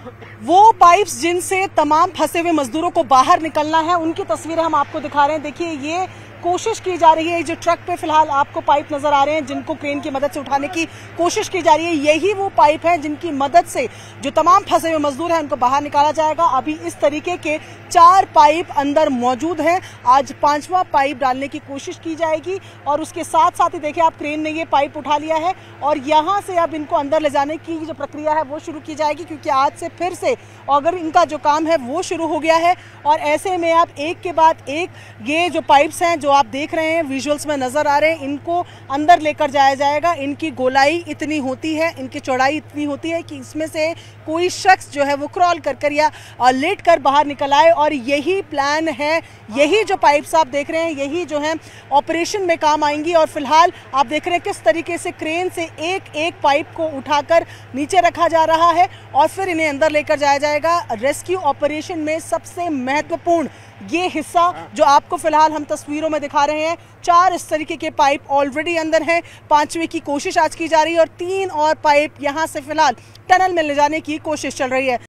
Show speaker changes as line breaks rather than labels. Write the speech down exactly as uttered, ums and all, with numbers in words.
वो पाइप्स जिनसे तमाम फंसे हुए मजदूरों को बाहर निकलना है, उनकी तस्वीरें हम आपको दिखा रहे हैं। देखिए, ये कोशिश की जा रही है। जो ट्रक पे फिलहाल आपको पाइप नजर आ रहे हैं जिनको क्रेन की मदद से उठाने की कोशिश की जा रही है, यही वो पाइप हैं जिनकी मदद से जो तमाम फंसे हुए मजदूर हैं उनको बाहर निकाला जाएगा। अभी इस तरीके के चार पाइप अंदर मौजूद हैं। आज पांचवा पाइप डालने की कोशिश की जाएगी और उसके साथ साथ ही देखिए आप, क्रेन ने ये पाइप उठा लिया है और यहाँ से अब इनको अंदर ले जाने की जो प्रक्रिया है वो शुरू की जाएगी, क्योंकि आज से फिर से अगर इनका जो काम है वो शुरू हो गया है। और ऐसे में आप एक के बाद एक ये जो पाइप्स हैं जो आप देख रहे हैं, विजुअल्स में नजर आ रहे हैं, इनको अंदर लेकर जाया जाएगा। इनकी गोलाई इतनी होती है, इनकी चौड़ाई इतनी होती है कि इसमें से कोई शख्स जो है वो क्रॉल कर कर या लेट कर बाहर निकल आए। और यही प्लान है, यही जो पाइप्स आप देख रहे हैं यही जो है ऑपरेशन में काम आएंगी। और फिलहाल आप देख रहे हैं किस तरीके से क्रेन से एक एक पाइप को उठाकर नीचे रखा जा रहा है और फिर इन्हें अंदर लेकर जाया जाएगा। रेस्क्यू ऑपरेशन में सबसे महत्वपूर्ण ये हिस्सा जो आपको फिलहाल हम तस्वीरों में दिखा रहे हैं, चार इस तरीके के पाइप ऑलरेडी अंदर हैं। पांचवें की कोशिश आज की जा रही है और तीन और पाइप यहां से फिलहाल टनल में ले जाने की कोशिश चल रही है।